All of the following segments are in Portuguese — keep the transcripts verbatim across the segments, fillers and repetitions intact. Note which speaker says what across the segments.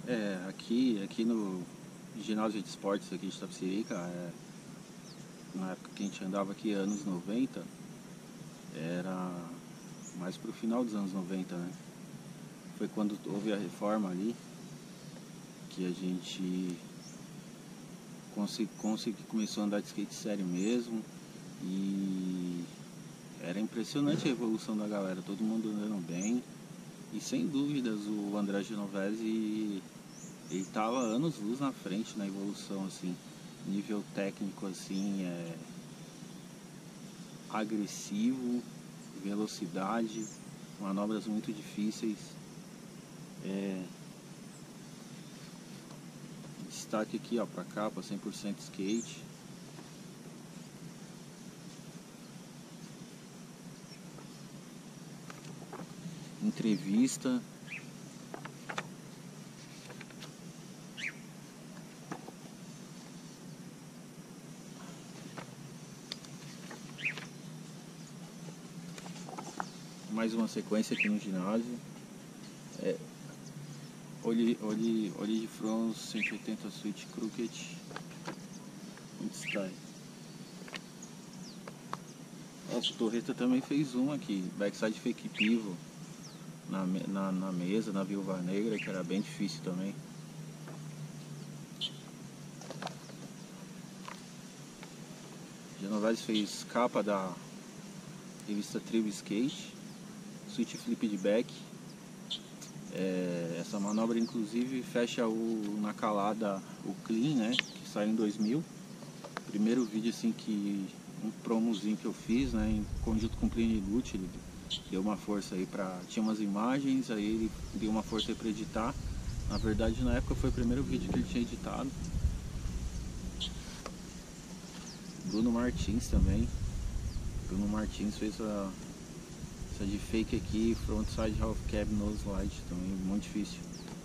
Speaker 1: É, aqui, aqui no ginásio de esportes aqui de Itapecerica, é, na época que a gente andava aqui, anos noventa, era mais pro final dos anos noventa, né? Foi quando houve a reforma ali que a gente consegui, consegui, começou a andar de skate sério mesmo. E era impressionante a evolução da galera, todo mundo andando bem. E sem dúvidas o André Genovese, ele tava anos luz na frente na evolução, assim, nível técnico, assim, é agressivo, velocidade, manobras muito difíceis. É, destaque aqui, ó, pra cá, pra cem por cento skate. Entrevista. Mais uma sequência aqui no ginásio. É, Oli, Oli, Oli de Frons cento e oitenta Switch Crooked. Onde está? Nossa, o Torreta também fez um aqui, backside fake pivot na, na, na mesa, na Viúva Negra, que era bem difícil também. Genovese fez capa da revista Tribo Skate, switch flip de back. É, essa manobra inclusive fecha o, na calada o clean, né, que saiu em dois mil. Primeiro vídeo assim que um promozinho que eu fiz, né, em conjunto com o Plínio Lute, ele deu uma força aí pra... tinha umas imagens, aí ele deu uma força aí pra editar. Na verdade, na época foi o primeiro vídeo que ele tinha editado. Bruno Martins também. Bruno Martins fez a, essa de fake aqui, frontside half cab nose slide, também muito difícil.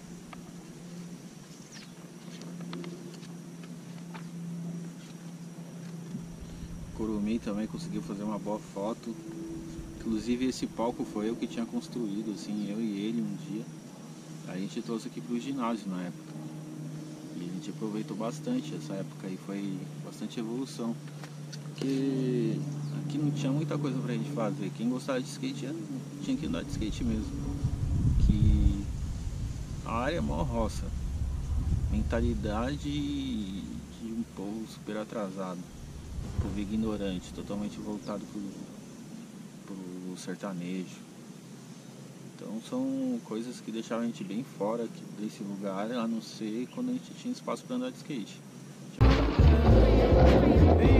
Speaker 1: Curumi também conseguiu fazer uma boa foto. Inclusive esse palco foi eu que tinha construído, assim, eu e ele um dia. A gente trouxe aqui pro ginásio na época. E a gente aproveitou bastante essa época aí, foi bastante evolução. Porque aqui não tinha muita coisa pra gente fazer. Quem gostava de skate tinha que andar de skate mesmo. Que a área é mó roça. Mentalidade de um povo super atrasado. Um povo ignorante, totalmente voltado pro, pro sertanejo. Então são coisas que deixavam a gente bem fora desse lugar, a não ser quando a gente tinha espaço para andar de skate.